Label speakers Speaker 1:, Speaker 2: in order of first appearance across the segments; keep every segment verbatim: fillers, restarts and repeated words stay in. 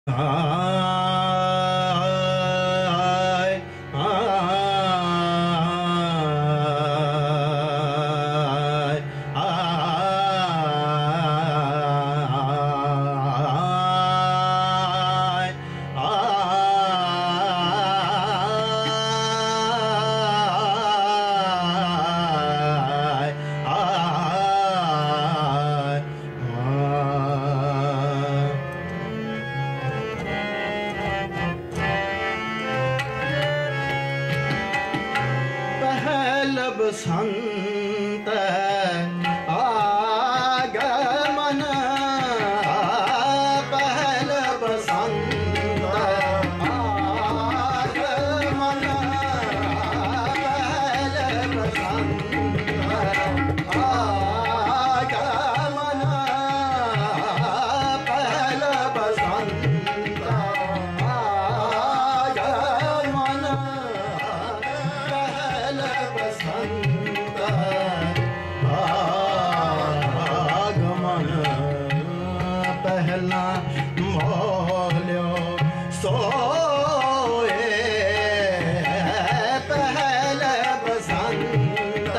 Speaker 1: बसंत आगमन पहल बसंत आगमन पहल बसंत आगमन पहल बसंत आगमन पहल बसंत आगमन पहला मोल्यो सोए पहल बसंत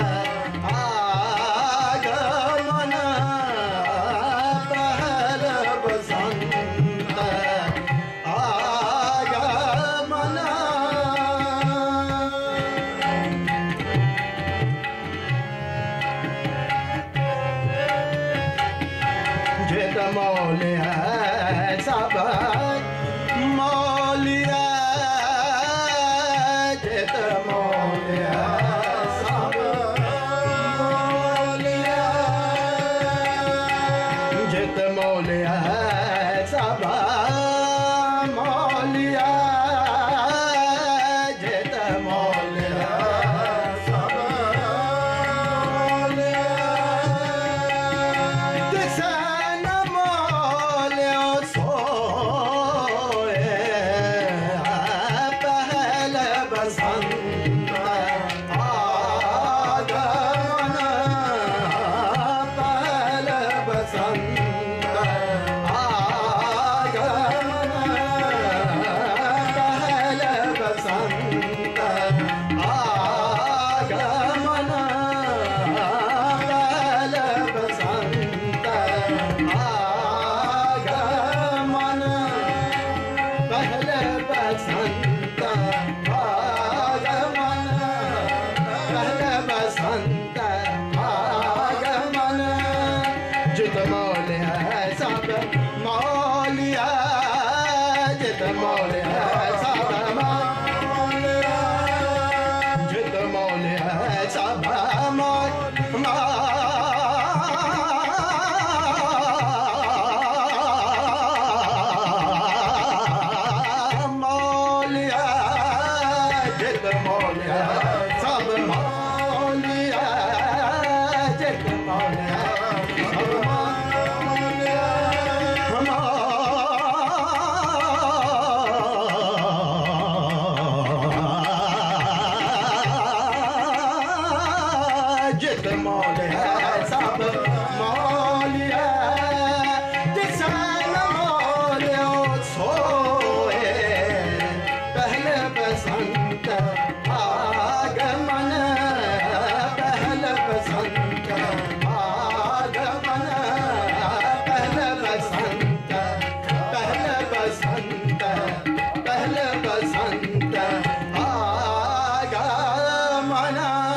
Speaker 1: आगमन पहल बसंत आगमन जित मौलिया सब मौलिया जित मौलिया सब मौलिया जित मौलिया सब मौलिया जित मौलिया सब मौलिया दिसन मौलिया सोए पहल बसंत आगमन पहल बसंत आगमन पहल बसंत आगमन पहल बसंत आगमन पहल बसंत आगमन पहल बसंत आगमन जित मौलिया सब मौलिया जित मौलिया सब मौलिया जित मौलिया सब मौलिया मौलिया जित मौलिया सब मौलिया जित मौलिया सब मौलिया जित मौलिया सब मौलिया दिसन मौलिया सोए पहल बसंत आगमन पहल बसंत आगमन पहल बसंत पहल बसंत पहल बसंत आगमन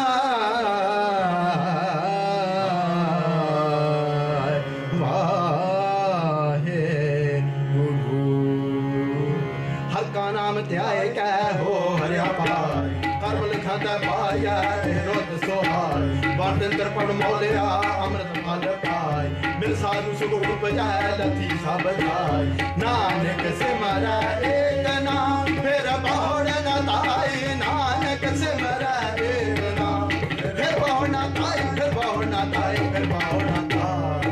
Speaker 1: वाहे गुरु हर का नाम ध्याय कै हो हरिया पाय कर्म लिखत पाया रोत सोहाय वर्तन दर्पण मौलिया अमृत फल पाय मिल साधु सुख उपजाय लथी सब जाय नानक सिमरै एक नाम फिर बहुड़ न ताई नानक सिमरै एक नाम फिर बहुड़ न ताई फिर बहुड़ न ताई फिर बहुड़ न ताई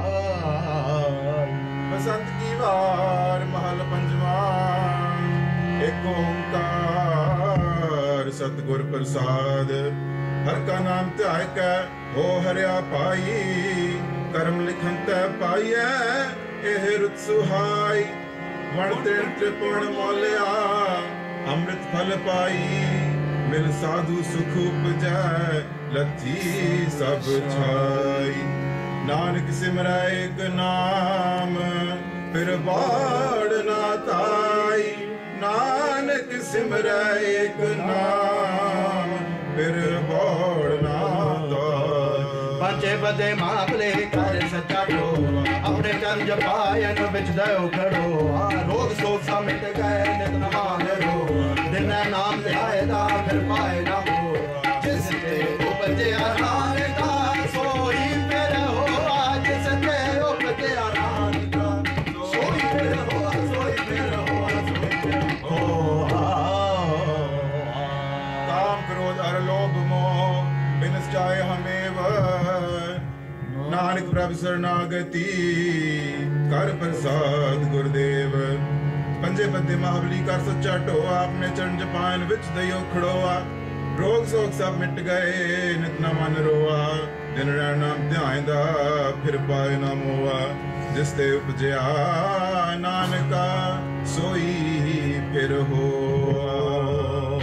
Speaker 2: बसंत की वार महल पंजवा एक ओंकार सतगुर प्रसाद हर का नाम ध्याय कै हो हरिया पाई कर्म लिखन तै पाइयै एह रुत सुहाई ਵਣ ਤ੍ਰਿਣ ਤ੍ਰਿਪੁਣ ਮੋਲਿਆ ਅੰਮ੍ਰਿਤ ਫਲ ਪਾਈ ਮਿਲ ਸਾਧੂ ਸੁਖ ਉਪਜੈ ਲੱਥੀ ਸਭ ਛਾਈ ਨਾਨਕ ਸਿਮਰੈ ਏਕ ਨਾਮ ਫਿਰ ਬਾੜ ਨਾ ਤਾਈ ਨਾਨਕ ਸਿਮਰੈ ਏਕ ਨਾਮ ਫਿਰ ਬਾੜ ਨਾ ਤਾਈ
Speaker 1: ਪੰਜੇ ਬਦੇ ਮਾਪਲੇ ਕਰ ਸੱਚਾ ਢੋ ਆਪਣੇ ਚਰਨ ਜਪਾਇਨ ਵਿੱਚ ਦਇਓ ਖੜੋ ਆ ਰੋਗ ਸੋਗ ਸਾ ਮਿਟ ਗਏ ਨਿਤ ਨਮਾਨ ਰੋ ਦਿਨੈ ਨਾਮ ਧਿਆਏ ਦਾ ਫਿਰ ਪਾਏ ਨਾ ਹੋ ਜਿਸ ਤੇ ਉਪਜਿਆ ਨਾਨਕ ਸੋਈ ਫਿਰ ਹੋਆ ਜਿਸ ਤੇ ਉਪਜਿਆ ਨਾਨਕ ਸੋਈ ਫਿਰ ਹੋਆ ਸੋਈ ਫਿਰ ਹੋਆ ਸੋਈ ਹੋਆ
Speaker 2: ਕਾਮ ਕ੍ਰੋਧ ਅਰ ਲੋਭ ਮੋਹ ਬਿਨਸ ਜਾਏ ਹਮੇਵ ਨਾਨਕ ਪ੍ਰਭ ਸਰਨਾਗਤੀ ਕਰ ਪ੍ਰਸਾਦ ਗੁਰਦੇਵ ਪੰਜੇ ਬੰਦੇ ਮਹਾਬਲੀ ਕਰ ਸੱਚਾ ਢੋਆ ਆਪਣੇ ਚਰਨ ਜਪਾਨ ਵਿੱਚ ਦਇਓ ਖੜੋਆ ਰੋਗ ਸੋਗ ਸਭ ਮਿਟ ਗਏ ਨਿਤ ਨਾ ਮਨ ਰੋਆ ਦਿਨ ਰਹਿ ਨਾਮ ਧਿਆਇਂਦਾ ਫਿਰ ਪਾਏ ਨਾ ਮੋਆ ਜਿਸ ਤੇ ਉਪਜਿਆ ਨਾਨਕਾ ਸੋਈ ਫਿਰ ਹੋਆ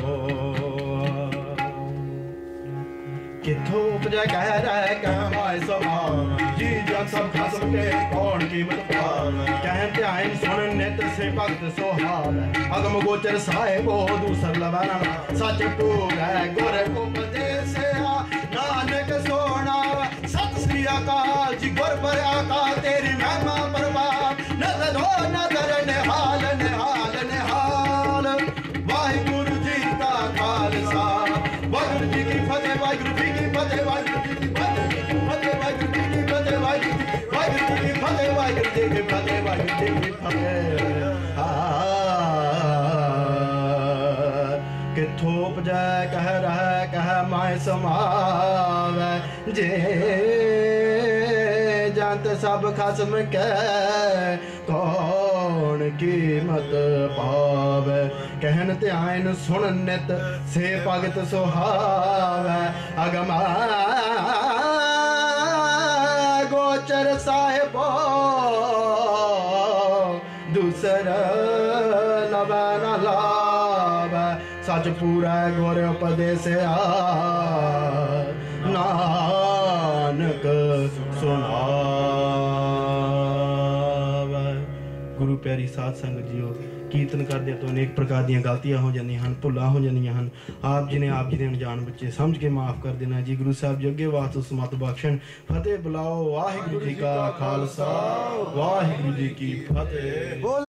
Speaker 1: किथों उपजा कह रहे कहवाए स्वभाव जी जन सब खसम के कौन कीमत पाव कहन ध्यान सुन नित से भक्त सोहाव अगम गोचर साहेब हो दूसर लवाना सच टूर है गुर उपदेश नानक सोना सत श्री अकाल जी गुर भरिया का तेरी महिमा परवान नजर हो नजर निहाल निहाल निहाल वाहिगुरु जी का खालसा वाहिगुरु जी की फतेह वाहिगुरु जी की फतेह वाहिगुरु जी की फतेह वाहिगुरु जी की फतेह वाहिगुरु जी की फतेह वाहिगुरु जी की फतेह वाहिगुरु जी की फतेह किथों उपजै कह रहा कह माय समावै जे जंत सब खसम कै कौन कीमत पावै कहन ध्यान सुन नित से भगत सुहावै अगम गोचर साहिबो दूसर लवै न लावै सच पूरा गुर उपदेश नानक सुनावै गुरु प्यारी साध संगत जीओ कीर्तन करदे तो अनेक प्रकार ਦੀਆਂ ਗਲਤੀਆਂ ਹੋ ਜਾਂਦੀਆਂ ਹਨ ਭੁੱਲਾਂ ਹੋ ਜਾਂਦੀਆਂ ਹਨ ਆਪ ਜੀ ਨੇ ਆਪ ਜੀ ਦੇ ਅਣਜਾਣ ਬੱਚੇ ਸਮਝ ਕੇ ਮਾਫ ਕਰ ਦੇਣਾ ਜੀ ਗੁਰੂ ਸਾਹਿਬ ਜੀ ਅੱਗੇ ਵਾਸਤੇ ਸਮਤ ਬਖਸ਼ਣ ਫਤਿਹ ਬੁਲਾਓ ਵਾਹਿਗੁਰੂ ਜੀ ਕਾ ਖਾਲਸਾ ਵਾਹਿਗੁਰੂ ਜੀ ਕੀ ਫਤਿਹ।